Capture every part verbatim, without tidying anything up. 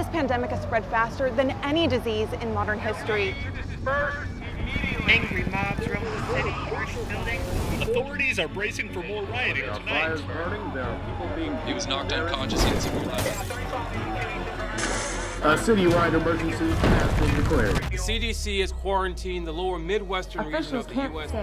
pandemic has spread faster than any disease in modern history. Angry mobs roam the city, burning buildings. Authorities are bracing for more rioting There are tonight. fires burning. There are people being. He was knocked unconscious in civil life. A citywide emergency has been declared. The C D C has quarantined the lower Midwestern region of the U S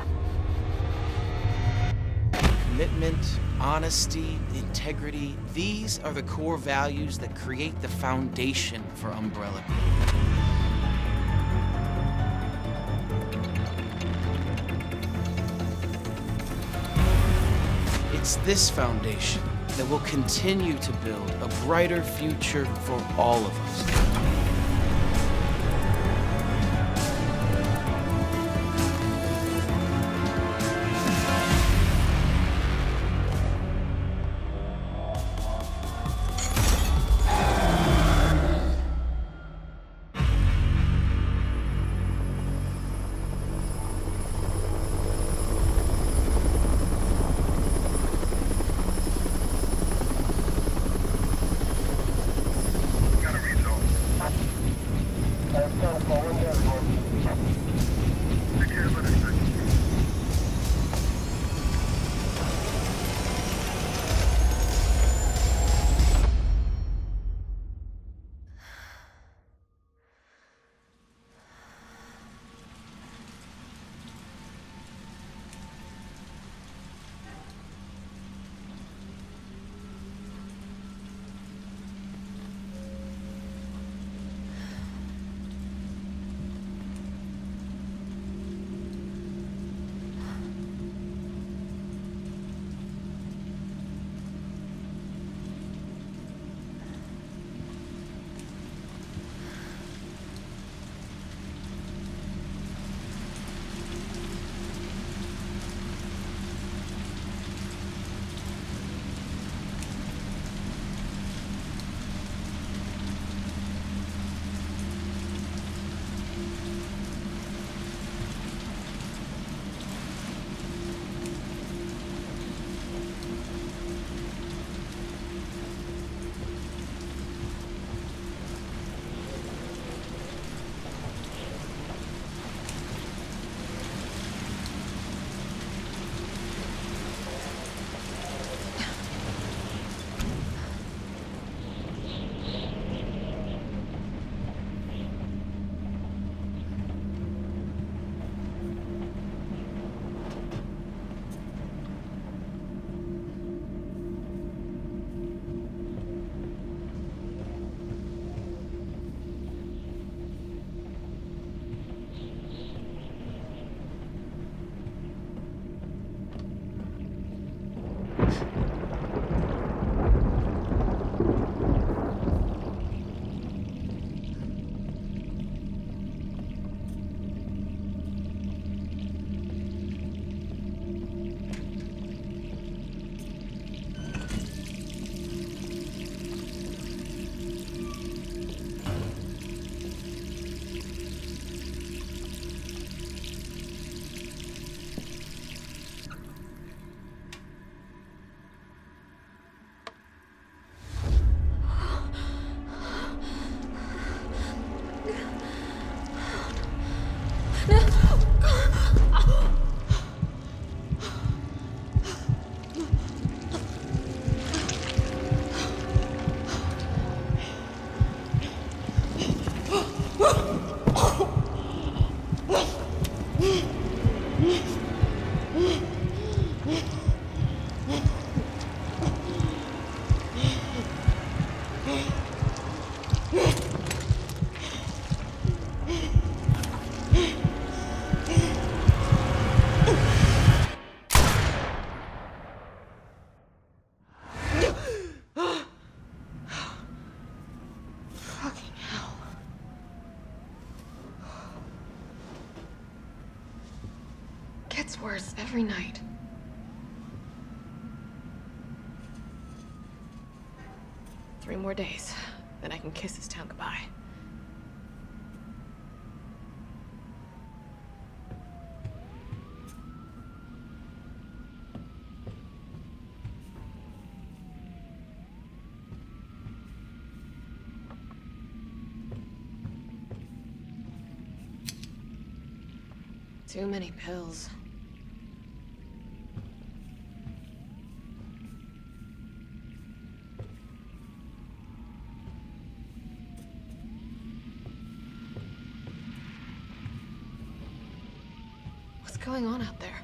Commitment, honesty, integrity, these are the core values that create the foundation for Umbrella Beat. It's this foundation that will continue to build a brighter future for all of us. Gets worse every night. Three more days, then I can kiss this town goodbye. Too many pills. What's going on out there?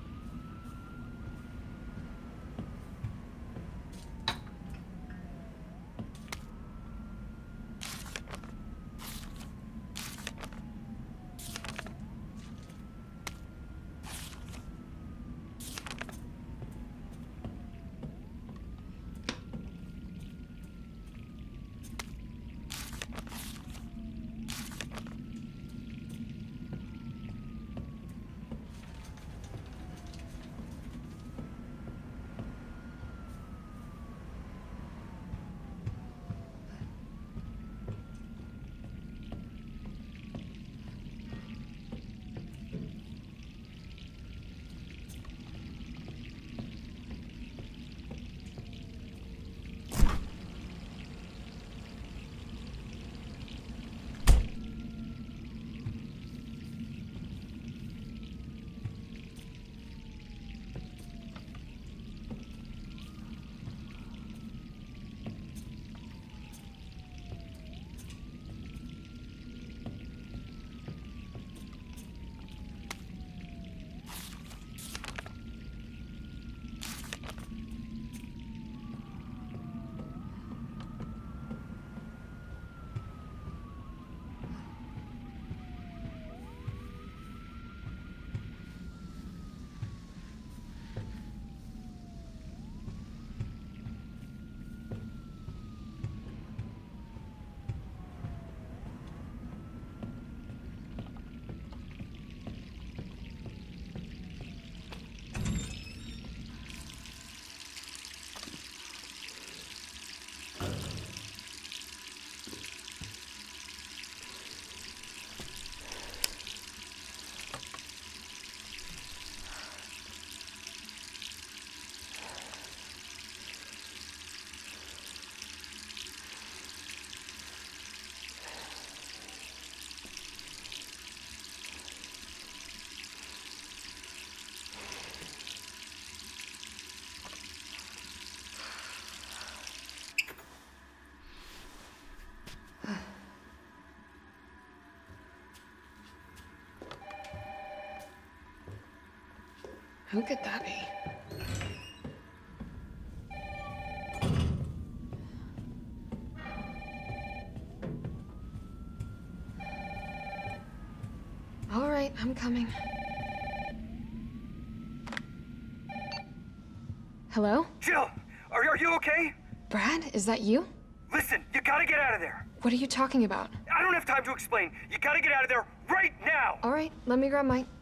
Who could that be? All right, I'm coming. Hello? Jill, are, are you okay? Brad, is that you? Listen, you gotta get out of there. What are you talking about? I don't have time to explain. You gotta get out of there right now. All right, let me grab my...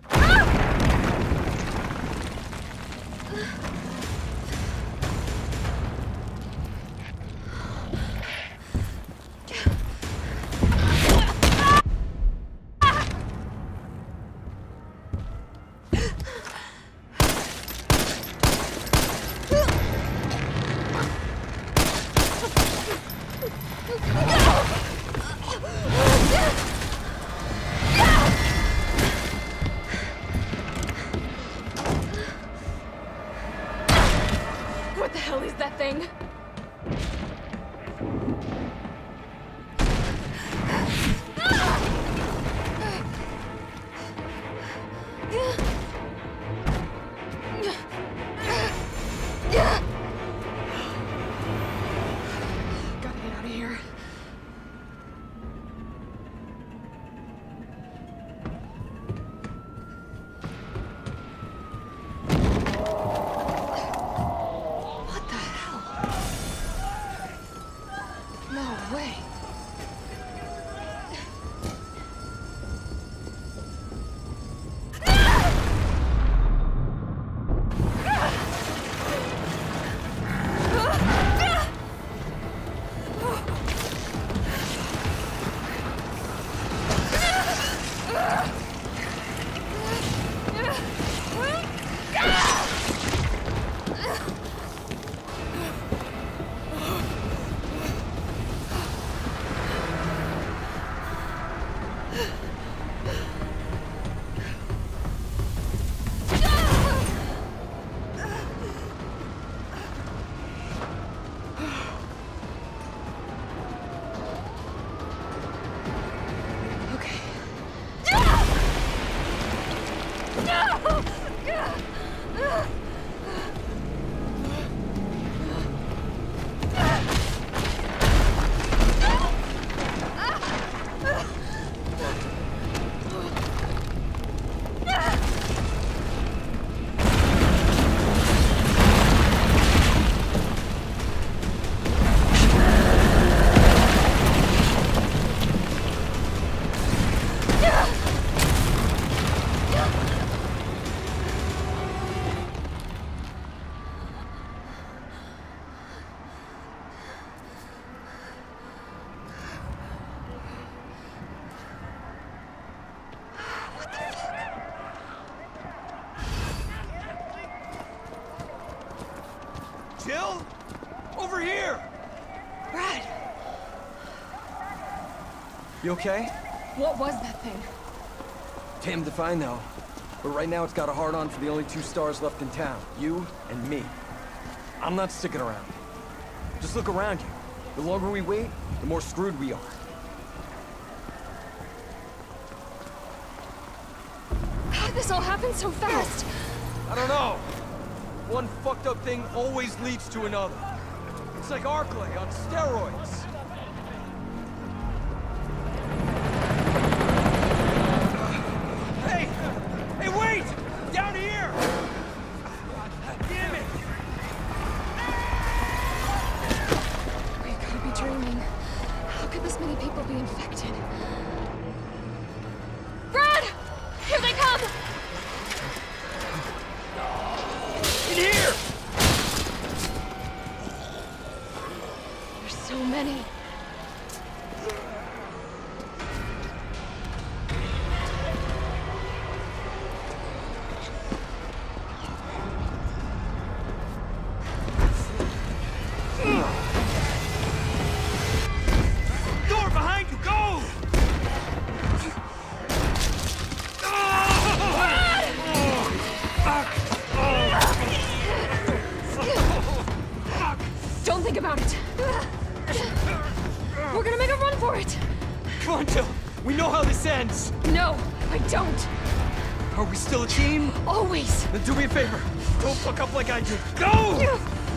What the hell is that thing? Gotta get out of here. What the hell? No way. Jill? Over here! Brad! You okay? What was that thing? Damn if I know. But right now it's got a hard-on for the only two stars left in town. You and me. I'm not sticking around. Just look around you. The longer we wait, the more screwed we are. How did this all happen so fast? I don't know. One fucked up thing always leads to another. It's like Arclay on steroids. Hey! Hey, wait! Down here! Damn it! We could be dreaming. How could this many people be infected? Brad! Here they come! In here! There's so many. Door behind you, go! Don't think about it. We're gonna make a run for it. Come on, Jill. We know how this ends. No, I don't. Are we still a team? Always. Then do me a favor. Don't fuck up like I did. Go!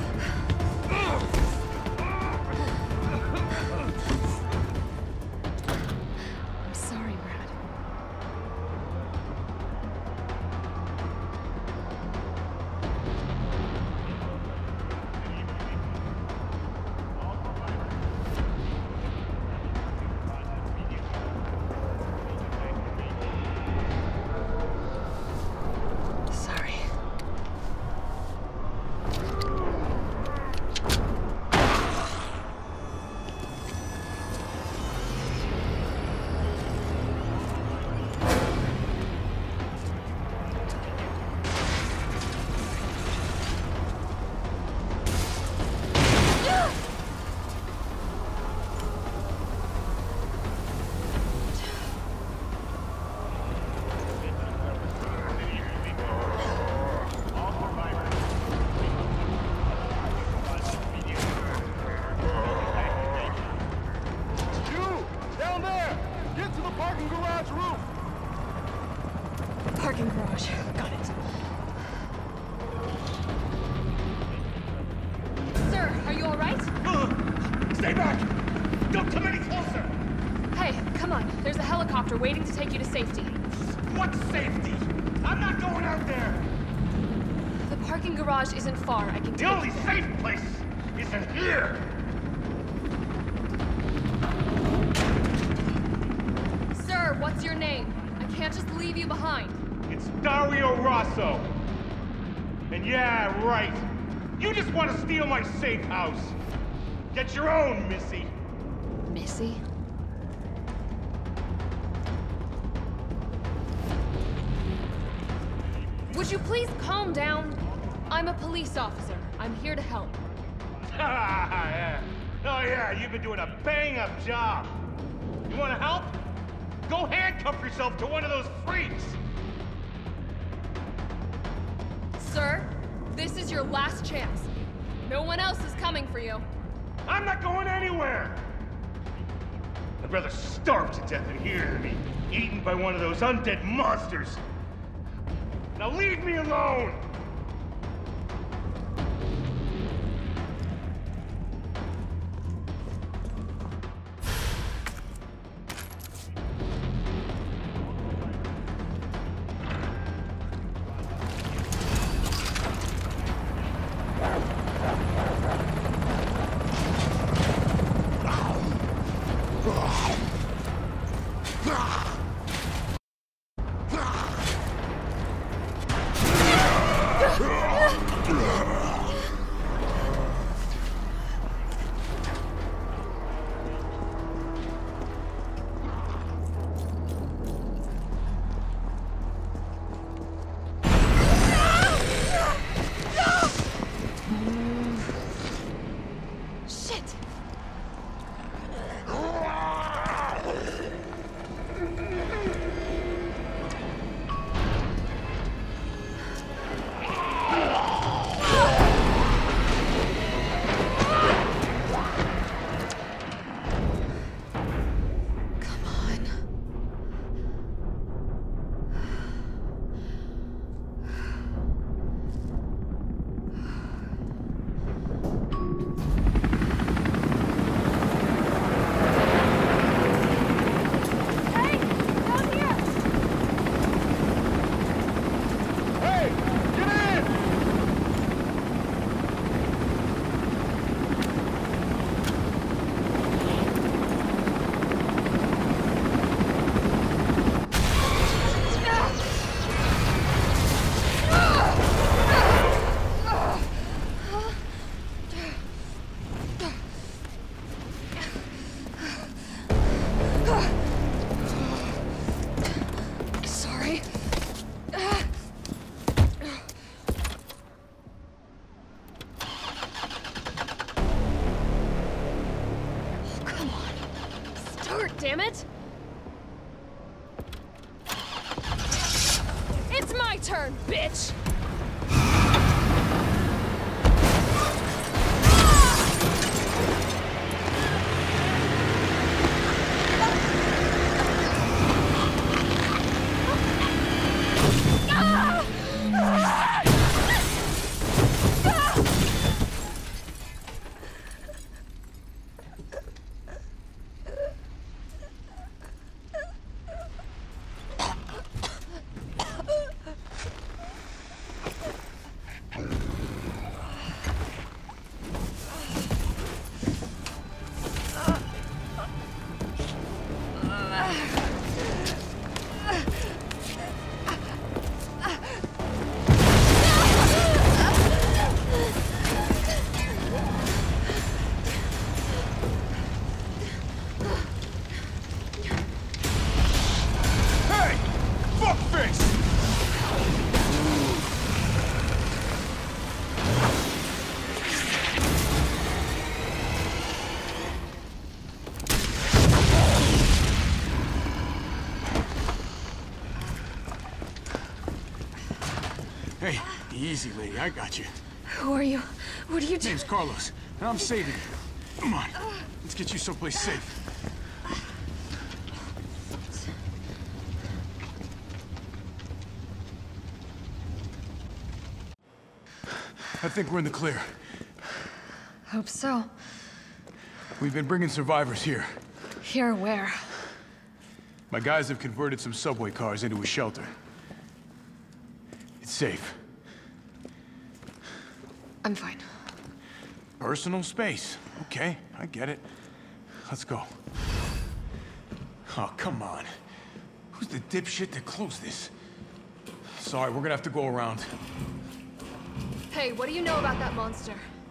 I'm sorry, Brad. Sorry. Parking garage. Got it. Sir, are you all right? Stay back! Don't come any closer! Hey, come on. There's a helicopter waiting to take you to safety. What safety? I'm not going out there! The parking garage isn't far. I can The take only you there. safe place is in here! Sir, what's your name? I can't just leave you behind. It's Dario Rosso. And yeah, right. You just want to steal my safe house. Get your own, Missy. Missy? Would you please calm down? I'm a police officer. I'm here to help. yeah. Oh yeah, you've been doing a bang-up job. You want to help? Go handcuff yourself to one of those freaks. Sir, this is your last chance. No one else is coming for you. I'm not going anywhere. I'd rather starve to death in here than be eaten by one of those undead monsters. Now leave me alone! damn it! It's my turn, bitch! Hey, easy, lady. I got you. Who are you? What are you doing? Name's Carlos, and I'm saving you. Come on, let's get you someplace safe. I think we're in the clear. Hope so. We've been bringing survivors here. Here where? My guys have converted some subway cars into a shelter. It's safe. I'm fine. Personal space. Okay, I get it. Let's go. Oh, come on. Who's the dipshit that closed this? Sorry, we're gonna have to go around. Hey, what do you know about that monster?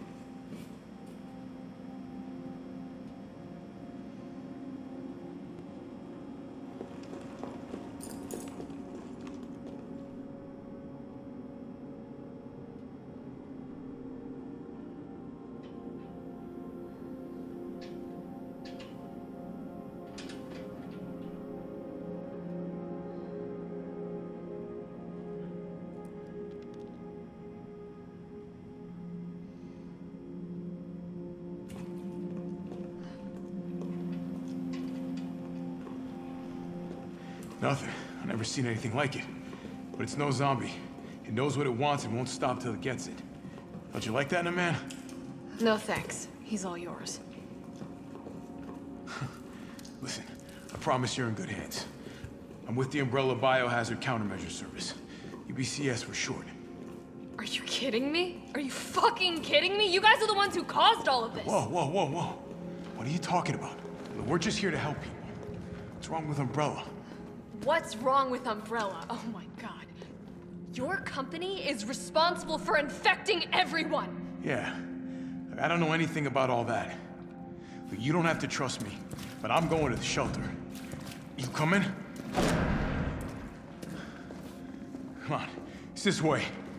Nothing. I've never seen anything like it. But it's no zombie. It knows what it wants and won't stop till it gets it. Don't you like that in a man? No thanks. He's all yours. Listen, I promise you're in good hands. I'm with the Umbrella Biohazard Countermeasure Service. U B C S for short. Are you kidding me? Are you fucking kidding me? You guys are the ones who caused all of this! Whoa, whoa, whoa, whoa. What are you talking about? We're just here to help people. What's wrong with Umbrella? What's wrong with Umbrella? Oh my god. Your company is responsible for infecting everyone! Yeah. I don't know anything about all that. Look, you don't have to trust me, but I'm going to the shelter. You coming? Come on. It's this way.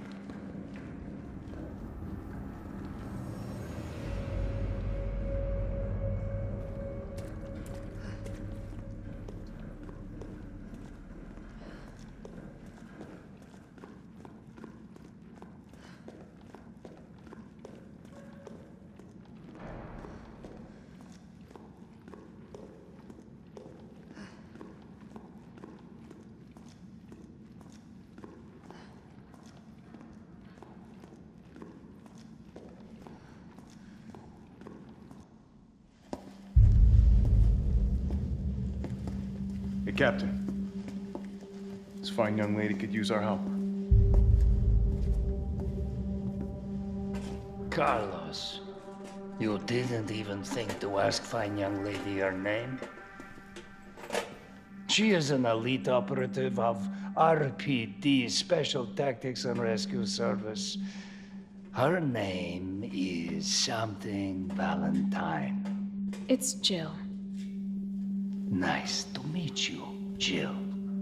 Hey, Captain. This fine young lady could use our help. Carlos, you didn't even think to ask fine young lady her name? She is an elite operative of R P D, Special Tactics and Rescue Service. Her name is something Valentine. It's Jill. Nice to meet you, Jill.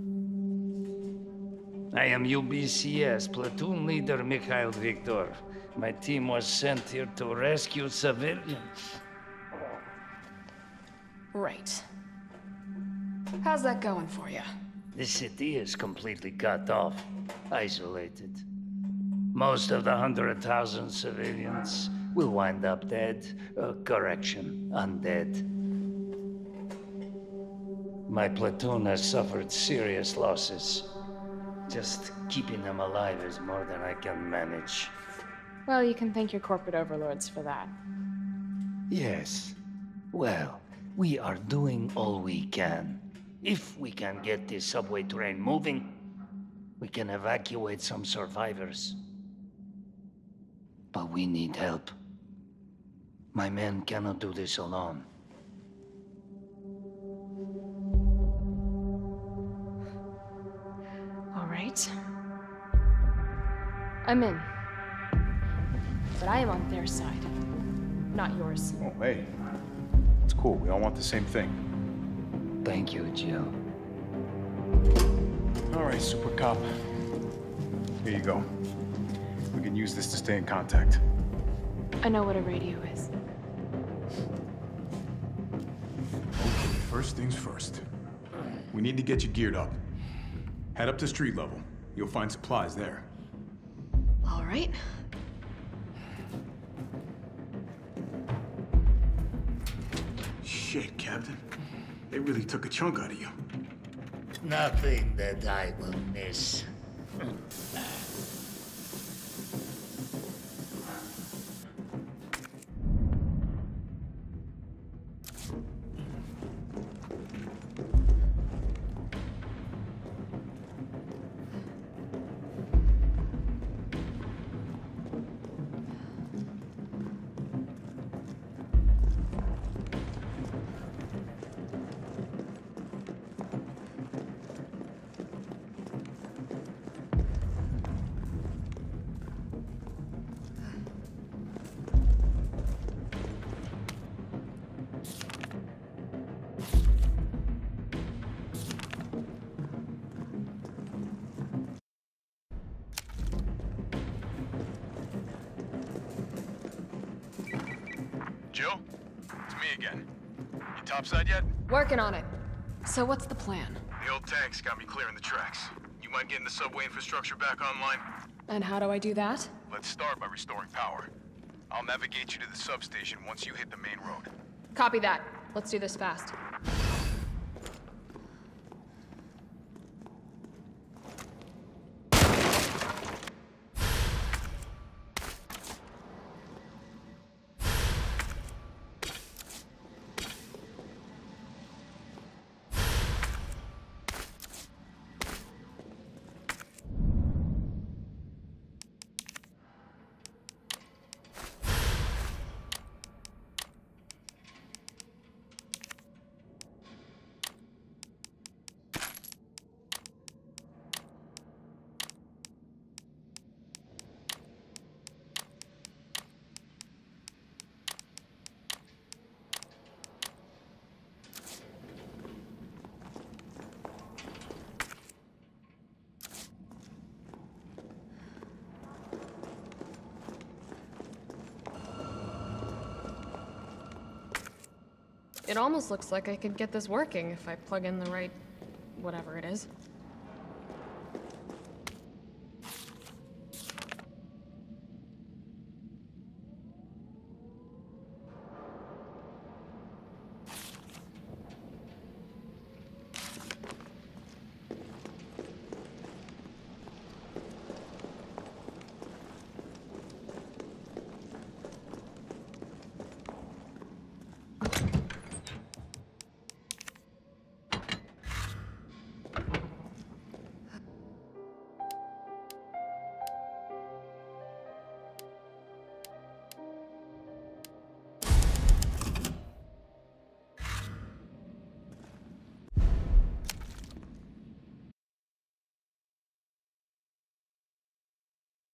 I am U B C S Platoon Leader Mikhail Victor. My team was sent here to rescue civilians. Right. How's that going for you? The city is completely cut off, isolated. Most of the hundred thousand civilians will wind up dead. Uh, correction, undead. My platoon has suffered serious losses. Just keeping them alive is more than I can manage. Well, you can thank your corporate overlords for that. Yes. Well, we are doing all we can. If we can get this subway train moving, we can evacuate some survivors. But we need help. My men cannot do this alone. All right. I'm in. But I am on their side, not yours. Oh, hey. It's cool. We all want the same thing. Thank you, Jill. All right, Super Cop. Here you go. We can use this to stay in contact. I know what a radio is. Okay, first things first. We need to get you geared up. Head up to street level. You'll find supplies there. All right. Shit, Captain. They really took a chunk out of you. Nothing that I will miss. Jill? It's me again. You topside yet? Working on it. So what's the plan? The old tanks got me clearing the tracks. You mind getting the subway infrastructure back online? And how do I do that? Let's start by restoring power. I'll navigate you to the substation once you hit the main road. Copy that. Let's do this fast. It almost looks like I could get this working if I plug in the right... whatever it is.